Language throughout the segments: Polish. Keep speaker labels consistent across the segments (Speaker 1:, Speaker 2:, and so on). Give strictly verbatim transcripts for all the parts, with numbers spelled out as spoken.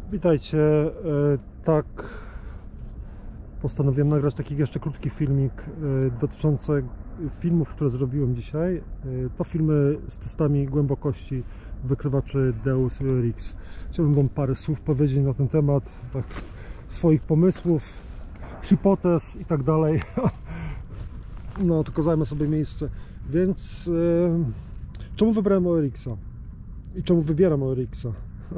Speaker 1: Witajcie. Tak, postanowiłem nagrać taki jeszcze krótki filmik dotyczący filmów, które zrobiłem dzisiaj. To filmy z testami głębokości wykrywaczy Deus i O R X. Chciałbym Wam parę słów powiedzieć na ten temat, tak, swoich pomysłów, hipotez i tak dalej. No, tylko zajmę sobie miejsce. Więc czemu wybrałem O R X-a? I czemu wybieram O R X-a?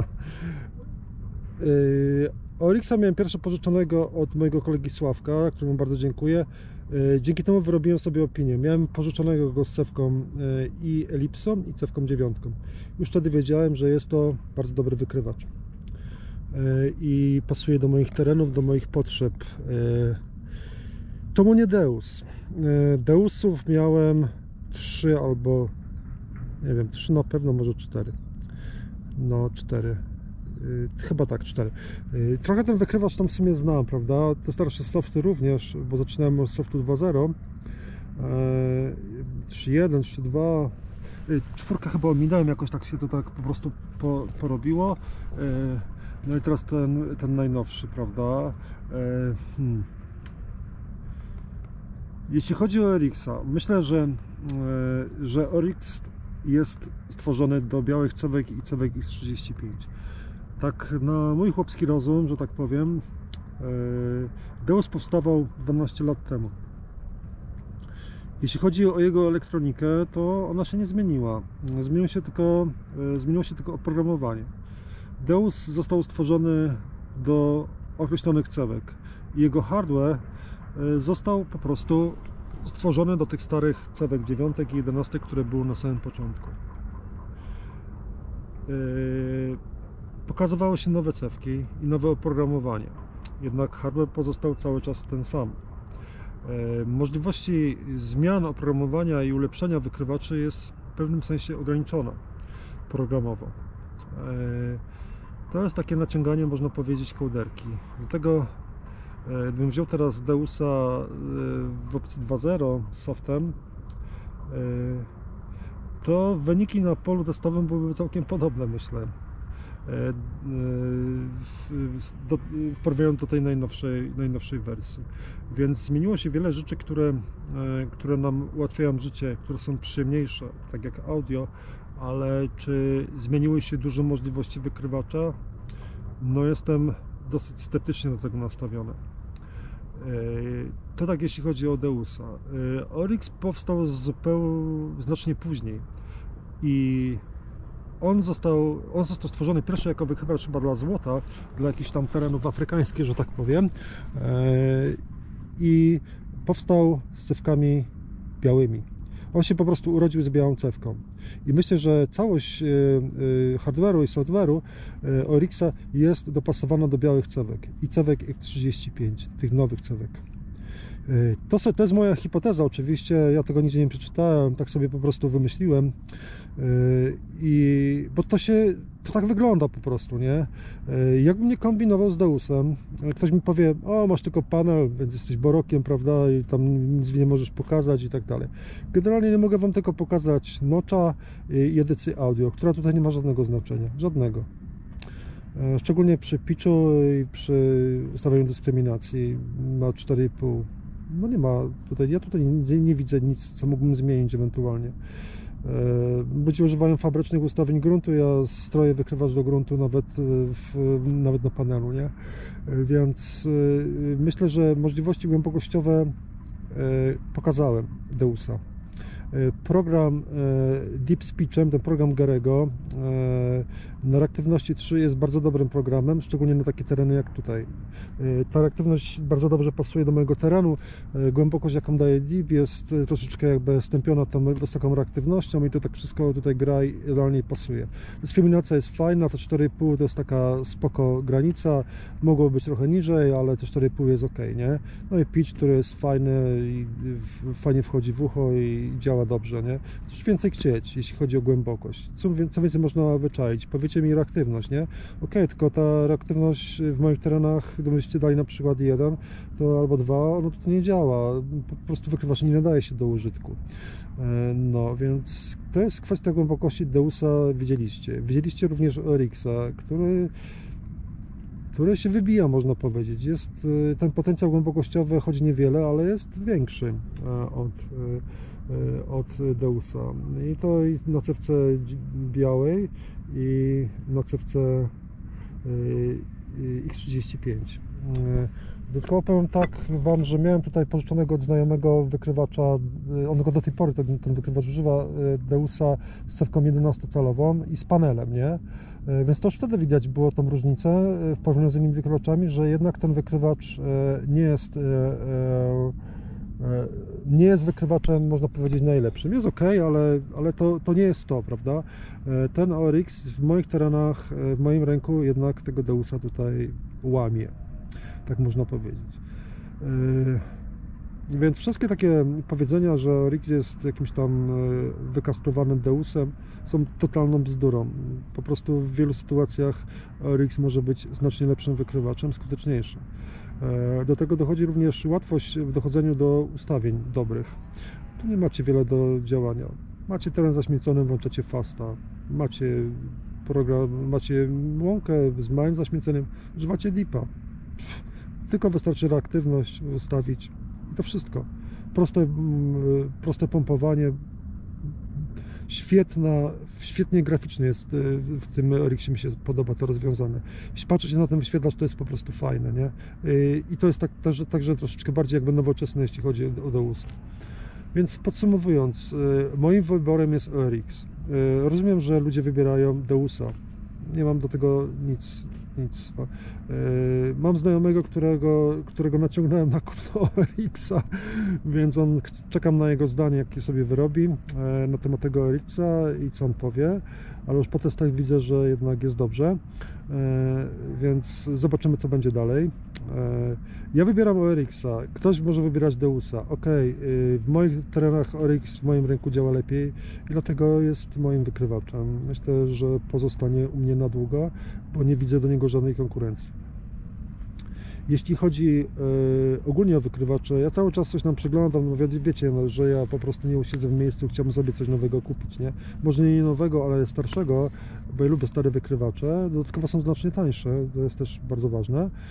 Speaker 1: O R X-a miałem pierwsze pożyczonego od mojego kolegi Sławka, któremu bardzo dziękuję. Dzięki temu wyrobiłem sobie opinię. Miałem pożyczonego go z cewką i elipsą, i cewką dziewiątką. Już wtedy wiedziałem, że jest to bardzo dobry wykrywacz i pasuje do moich terenów, do moich potrzeb. Czemu nie Deus? Deusów miałem trzy albo nie wiem, trzy na pewno, może cztery. No, cztery. Chyba tak, cztery. Trochę ten wykrywacz tam w sumie znam, prawda? Te starsze softy również, bo zaczynałem od softu dwa zero, trzy jeden, trzy dwa. Czwórkę chyba ominąłem, jakoś tak się to tak po prostu po, porobiło. No i teraz ten, ten najnowszy, prawda? Hmm. Jeśli chodzi o O R X-a, myślę, że, że O R X jest stworzony do białych cewek i cewek X trzydzieści pięć. Tak na mój chłopski rozum, że tak powiem, Deus powstawał dwanaście lat temu. Jeśli chodzi o jego elektronikę, to ona się nie zmieniła. Zmieniło się tylko, zmieniło się tylko oprogramowanie. Deus został stworzony do określonych cewek. Jego hardware został po prostu stworzony do tych starych cewek dziewiątek i jedenastek, które były na samym początku. Pokazywały się nowe cewki i nowe oprogramowanie. Jednak hardware pozostał cały czas ten sam. Możliwości zmian oprogramowania i ulepszenia wykrywaczy jest w pewnym sensie ograniczona programowo. To jest takie naciąganie, można powiedzieć, kołderki. Dlatego gdybym wziął teraz Deusa w opcji dwa zero z softem, to wyniki na polu testowym byłyby całkiem podobne, myślę, do, w porównaniu do tej najnowszej, najnowszej wersji. Więc zmieniło się wiele rzeczy, które, które nam ułatwiają życie, które są przyjemniejsze, tak jak audio, ale czy zmieniły się duże możliwości wykrywacza? No, jestem dosyć sceptycznie do tego nastawiony. To tak, jeśli chodzi o Deusa. O R X powstał zupełnie znacznie później i on został, on został stworzony pierwszy jako wykrywacz chyba dla złota, dla jakichś tam terenów afrykańskich, że tak powiem, i powstał z cewkami białymi. On się po prostu urodził z białą cewką. I myślę, że całość hardware'u i software'u O R X-a jest dopasowana do białych cewek i cewek X trzydzieści pięć, tych nowych cewek. To, to jest moja hipoteza, oczywiście, ja tego nigdzie nie przeczytałem, tak sobie po prostu wymyśliłem, i, bo to się, to tak wygląda po prostu, nie? Jakbym nie kombinował z Deusem, ktoś mi powie, o, masz tylko panel, więc jesteś borokiem, prawda, i tam nic nie możesz pokazać i tak dalej. Generalnie nie mogę Wam tylko pokazać notcha i edycji audio, która tutaj nie ma żadnego znaczenia, żadnego. Szczególnie przy pitchu i przy ustawieniu dyskryminacji ma cztery i pół. No nie ma tutaj, ja tutaj nie, nie widzę nic, co mógłbym zmienić ewentualnie. Ludzie używają fabrycznych ustawień gruntu, ja stroję wykrywacz do gruntu nawet, w, nawet na panelu, nie? Więc myślę, że możliwości głębokościowe pokazałem Deusa. Program Deep Speechem, ten program Garego na reaktywności trzy jest bardzo dobrym programem, szczególnie na takie tereny jak tutaj. Ta reaktywność bardzo dobrze pasuje do mojego terenu. Głębokość, jaką daje Deep, jest troszeczkę jakby stępiona tą wysoką reaktywnością i to tak wszystko tutaj gra i idealnie pasuje. Dyskryminacja jest fajna, to cztery i pół to jest taka spoko granica, mogło być trochę niżej, ale to cztery i pół jest ok, nie? No i pitch, który jest fajny i fajnie wchodzi w ucho i działa dobrze, nie? Coś więcej chcieć, jeśli chodzi o głębokość. Co, co więcej można wyczaić? Powiecie mi reaktywność, nie? Ok, tylko ta reaktywność w moich terenach, gdybyście dali na przykład jeden, to albo dwa, no to nie działa. Po prostu wykrywacz nie nadaje się do użytku. No, więc to jest kwestia głębokości Deusa, widzieliście. Widzieliście również O R X-a, który które się wybija, można powiedzieć. Jest ten potencjał głębokościowy, choć niewiele, ale jest większy od, od Deusa. I to jest na cewce białej i na cewce X trzydzieści pięć. Dodatkowo powiem tak Wam, że miałem tutaj pożyczonego od znajomego wykrywacza, on go do tej pory, ten, ten wykrywacz używa, Deusa z cewką jedenastocalową i z panelem, nie? Więc to już wtedy widać było tą różnicę w porównaniu z innymi wykrywaczami, że jednak ten wykrywacz nie jest nie jest wykrywaczem, można powiedzieć, najlepszym. Jest ok, ale, ale to, to nie jest to, prawda? Ten O R X w moich terenach, w moim ręku jednak tego Deusa tutaj łamie. Tak można powiedzieć. Więc wszystkie takie powiedzenia, że O R X jest jakimś tam wykastrowanym Deusem, są totalną bzdurą. Po prostu w wielu sytuacjach O R X może być znacznie lepszym wykrywaczem, skuteczniejszym. Do tego dochodzi również łatwość w dochodzeniu do ustawień dobrych. Tu nie macie wiele do działania. Macie teren zaśmiecony, włączacie fasta, macie program, macie łąkę z małym zaśmieceniem, używacie dipa. Tylko wystarczy reaktywność ustawić i to wszystko. Proste, proste pompowanie. Świetna, świetnie graficznie jest w tym O R X-ie, mi się podoba to rozwiązane. Jeśli patrzeć na ten wyświetlacz, to jest po prostu fajne, nie? I to jest tak, także, także troszeczkę bardziej jakby nowoczesne, jeśli chodzi o Deus. Więc podsumowując, moim wyborem jest O R X. Rozumiem, że ludzie wybierają Deusa. Nie mam do tego nic. nic no. Mam znajomego, którego, którego naciągnąłem na kupno O R X-a, więc on, czekam na jego zdanie, jakie sobie wyrobi na temat tego O R X-a i co on powie, ale już po testach widzę, że jednak jest dobrze, więc zobaczymy, co będzie dalej. Ja wybieram O R X-a, ktoś może wybierać Deusa. Ok, w moich terenach O R X w moim ręku działa lepiej i dlatego jest moim wykrywaczem. Myślę, że pozostanie u mnie na długo, bo nie widzę do niego żadnej konkurencji. Jeśli chodzi e, ogólnie o wykrywacze, ja cały czas coś nam przeglądam, no wiecie, no, że ja po prostu nie usiedzę w miejscu, chciałbym sobie coś nowego kupić, nie? Może nie nowego, ale starszego, bo ja lubię stare wykrywacze, dodatkowo są znacznie tańsze, to jest też bardzo ważne. E,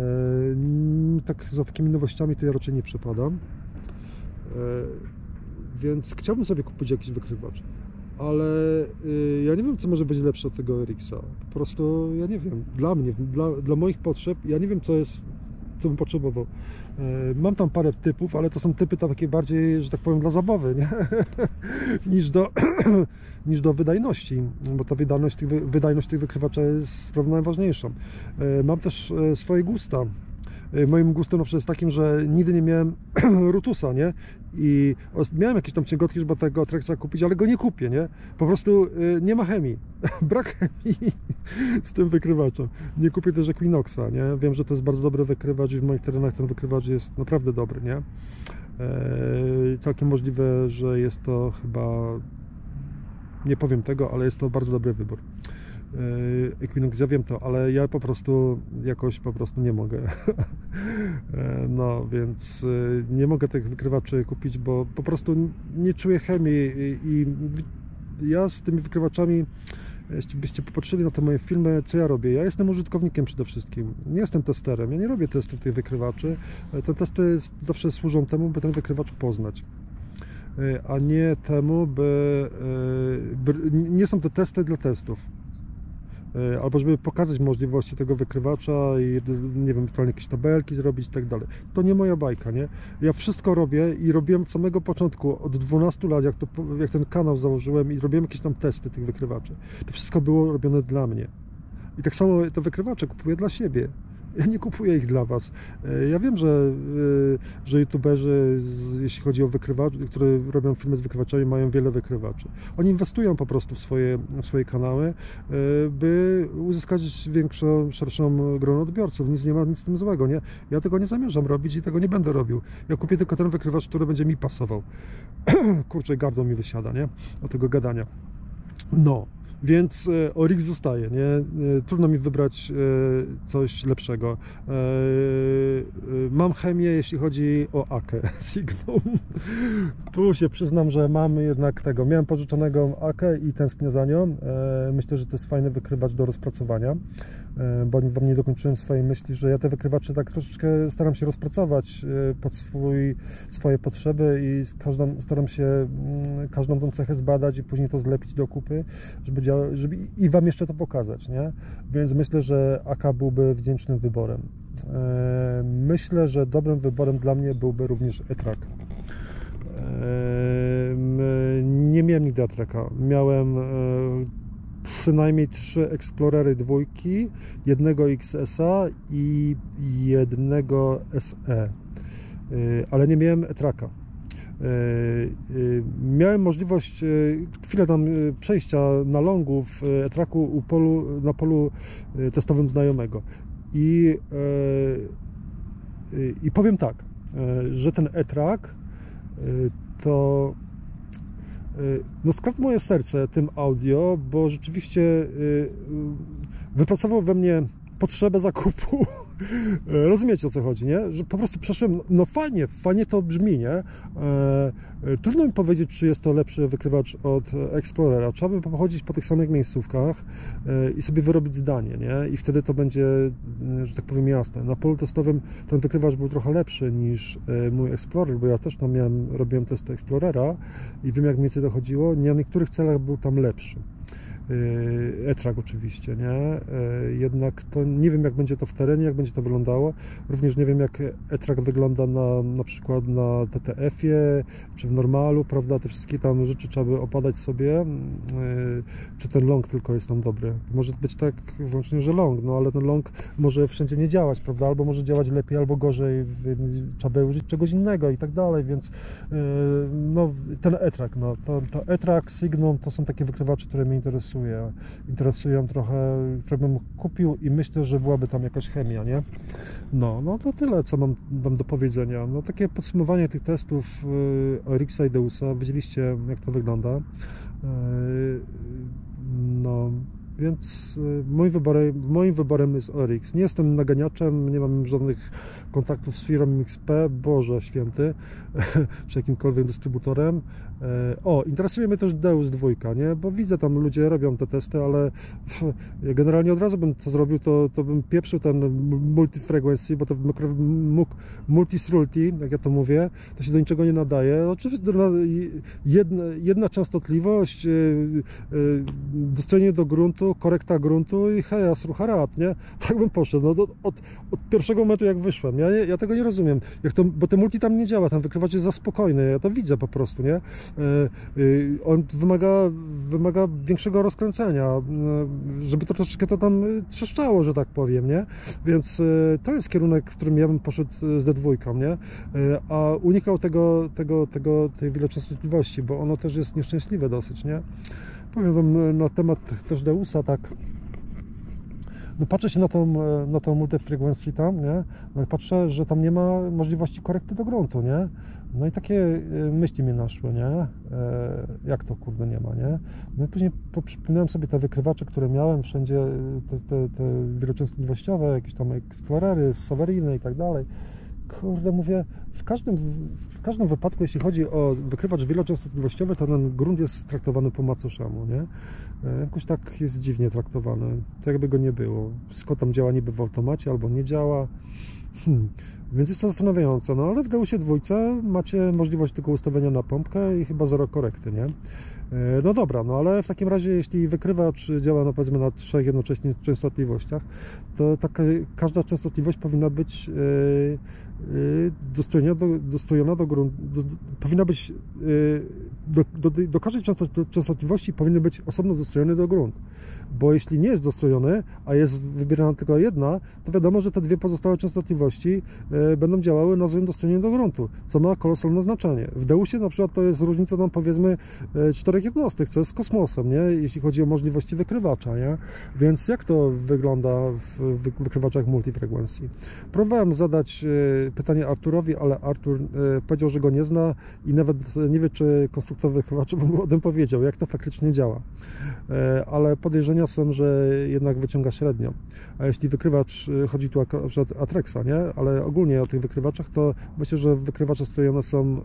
Speaker 1: tak za takimi nowościami to ja raczej nie przepadam, e, więc chciałbym sobie kupić jakiś wykrywacz. Ale y, ja nie wiem, co może być lepsze od tego O R X-a. Po prostu ja nie wiem. Dla mnie, dla, dla moich potrzeb, ja nie wiem, co jest, co bym potrzebował. Y, mam tam parę typów, ale to są typy takie bardziej, że tak powiem, dla zabawy, nie? niż, do, niż do wydajności, bo ta wydajność tych, wydajność tych wykrywaczy jest sprawą najważniejszą. Y, mam też y, swoje gusta. Moim gustem na przykład jest takim, że nigdy nie miałem Rutusa, nie? I miałem jakieś tam cięgotki, żeby tego Atrexa kupić, ale go nie kupię, nie? Po prostu nie ma chemii. Brak chemii z tym wykrywaczem. Nie kupię też Equinoxa, nie? Wiem, że to jest bardzo dobry wykrywacz i w moich terenach ten wykrywacz jest naprawdę dobry, nie? Eee, całkiem możliwe, że jest to chyba... Nie powiem tego, ale jest to bardzo dobry wybór. Equinox, ja wiem to, ale ja po prostu jakoś po prostu nie mogę. No więc nie mogę tych wykrywaczy kupić, bo po prostu nie czuję chemii i ja z tymi wykrywaczami, jeśli byście popatrzyli na te moje filmy, co ja robię, ja jestem użytkownikiem przede wszystkim, nie jestem testerem, ja nie robię testów tych wykrywaczy. Te testy zawsze służą temu, by ten wykrywacz poznać, a nie temu, by, by nie są to testy dla testów. Albo żeby pokazać możliwości tego wykrywacza i nie wiem, ewentualnie jakieś tabelki zrobić i tak dalej. To nie moja bajka, nie? Ja wszystko robię i robiłem od samego początku, od dwunastu lat, jak, to, jak ten kanał założyłem i robiłem jakieś tam testy tych wykrywaczy. To wszystko było robione dla mnie. I tak samo te wykrywacze kupuję dla siebie. Ja nie kupuję ich dla Was. Ja wiem, że, że youtuberzy, jeśli chodzi o wykrywaczy, którzy robią filmy z wykrywaczami, mają wiele wykrywaczy. Oni inwestują po prostu w swoje, w swoje kanały, by uzyskać większą, szerszą grono odbiorców. Nic nie ma nic z tym złego, nie? Ja tego nie zamierzam robić i tego nie będę robił. Ja kupię tylko ten wykrywacz, który będzie mi pasował. Kurczę, gardło mi wysiada, nie? Od tego gadania. No. Więc Oryx zostaje, nie? Trudno mi wybrać coś lepszego. Mam chemię, jeśli chodzi o Akę Signum. Tu się przyznam, że mam jednak tego. Miałem pożyczonego Akę i tęsknię za nią. Myślę, że to jest fajny wykrywacz do rozpracowania, bo wam nie dokończyłem swojej myśli, że ja te wykrywacze tak troszeczkę staram się rozpracować pod swój, swoje potrzeby i z każdą, staram się każdą tą cechę zbadać i później to zlepić do kupy, żeby, działa, żeby i wam jeszcze to pokazać, nie? Więc myślę, że Aka byłby wdzięcznym wyborem. Myślę, że dobrym wyborem dla mnie byłby również E-Track. Nie miałem nigdy E-Tracka. Miałem przynajmniej trzy Explorery dwójki, jednego X S a i jednego S E, ale nie miałem E-Tracka. Miałem możliwość chwilę tam przejścia na longu w E-Tracku u polu, na polu testowym znajomego i, i powiem tak, że ten E-Track to no skradł moje serce tym audio, bo rzeczywiście wypracował we mnie potrzebę zakupu. Rozumiecie, o co chodzi, nie? Że po prostu przeszłem, no fajnie, fajnie to brzmi, nie? Trudno mi powiedzieć, czy jest to lepszy wykrywacz od Explorera. Trzeba by pochodzić po tych samych miejscówkach i sobie wyrobić zdanie, nie? I wtedy to będzie, że tak powiem, jasne. Na polu testowym ten wykrywacz był trochę lepszy niż mój Explorer, bo ja też tam miałem, robiłem testy Explorera i wiem, jak mniej więcej dochodziło. Nie, na niektórych celach był tam lepszy. E-Track oczywiście, nie? Jednak to nie wiem, jak będzie to w terenie, jak będzie to wyglądało. Również nie wiem, jak E-Track wygląda na, na przykład na T T F-ie, czy w normalu, prawda? Te wszystkie tam rzeczy trzeba by opadać sobie. Czy ten long tylko jest tam dobry? Może być tak wyłącznie, że long, no ale ten long może wszędzie nie działać, prawda? Albo może działać lepiej, albo gorzej. Trzeba by użyć czegoś innego i tak dalej, więc no, ten E-Track, no, to, to E-Track, Signum to są takie wykrywacze, które mnie interesują. Interesują trochę, które bym kupił i myślę, że byłaby tam jakaś chemia, nie? No, no to tyle, co mam, mam do powiedzenia. No takie podsumowanie tych testów Oryxa i Deusa. Widzieliście, jak to wygląda. No, więc moim wyborem, moim wyborem jest Oryx. Nie jestem naganiaczem, nie mam żadnych kontaktów z firmą X P, Boże Święty, czy jakimkolwiek dystrybutorem. O, interesuje mnie też Deus dwa, nie? Bo widzę, tam ludzie robią te testy, ale generalnie od razu bym co zrobił, to, to bym pieprzył ten multi-frequency, bo to multi-srulti, jak ja to mówię, to się do niczego nie nadaje. Oczywiście jedna, jedna częstotliwość, dostrojenie do gruntu, korekta gruntu i heja, srucharat, nie? Tak bym poszedł, no, od, od pierwszego momentu jak wyszłem, ja, ja tego nie rozumiem, jak to, bo ten multi tam nie działa, ten wykrywacz jest za spokojny, ja to widzę po prostu, nie? On wymaga, wymaga większego rozkręcenia, żeby to troszeczkę to tam trzeszczało, że tak powiem, nie? Więc to jest kierunek, w którym ja bym poszedł z D dwa, nie? A unikał tego, tego, tego, tej wieloczęstotliwości, bo ono też jest nieszczęśliwe dosyć, nie? Powiem wam na temat też Deusa, tak. No patrzę się na tą, na tą multi-frequency tam, nie? No patrzę, że tam nie ma możliwości korekty do gruntu, nie? No i takie myśli mnie naszły, nie? E, jak to, kurde, nie ma, nie? No i później przypomniałem sobie te wykrywacze, które miałem wszędzie, te, te, te wieloczęstotliwościowe, jakieś tam Explorery, Sovereigny i tak dalej. Kurde, mówię, w każdym, w każdym wypadku, jeśli chodzi o wykrywacz wieloczęstotliwościowy, to ten grunt jest traktowany po macoszemu, nie? Jakoś tak jest dziwnie traktowany, tak jakby go nie było. Wszystko tam działa niby w automacie, albo nie działa. Hmm. Więc jest to zastanawiające, no ale w Deusie dwójce macie możliwość tylko ustawienia na pompkę i chyba zero korekty, nie? No dobra, no ale w takim razie, jeśli wykrywacz działa no, powiedzmy na trzech jednocześnie częstotliwościach, to taka, każda częstotliwość powinna być yy, yy, dostrojona do, dostrojona do gruntu, do, do, powinna być yy, do, do, do każdej częstotliwości powinien być osobno dostrojony do gruntu, bo jeśli nie jest dostrojony, a jest wybierana tylko jedna, to wiadomo, że te dwie pozostałe częstotliwości yy, będą działały na złym dostrojeniu do gruntu, co ma kolosalne znaczenie. W Deusie na przykład to jest różnica tam powiedzmy cztery czterech jednostek, co jest kosmosem, nie? Jeśli chodzi o możliwości wykrywacza, nie? Więc jak to wygląda w wykrywaczach multifrekwencji? Próbowałem zadać pytanie Arturowi, ale Artur powiedział, że go nie zna i nawet nie wie, czy konstruktor wykrywacza by mu o tym powiedział, jak to faktycznie działa. Ale podejrzenia są, że jednak wyciąga średnio. A jeśli wykrywacz, chodzi tu o Atrexa, nie? Ale ogólnie o tych wykrywaczach, to myślę, że wykrywacze strojone są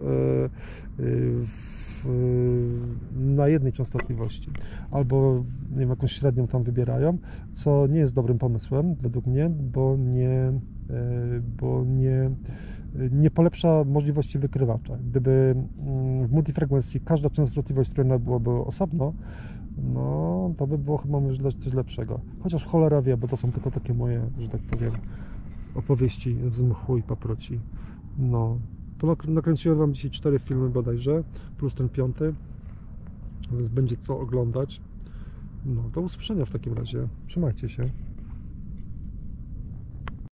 Speaker 1: w, na jednej częstotliwości, albo nie wiem, jakąś średnią tam wybierają, co nie jest dobrym pomysłem według mnie, bo nie, bo nie, nie polepsza możliwości wykrywacza. Gdyby w multifrekwencji każda częstotliwość strojona byłaby osobno, no to by było chyba coś lepszego. Chociaż cholera wie, bo to są tylko takie moje, że tak powiem, opowieści z mchu i paproci. No, to nakręciłem Wam dzisiaj cztery filmy bodajże, plus ten piąty, więc będzie co oglądać. No, do usłyszenia w takim razie. Trzymajcie się.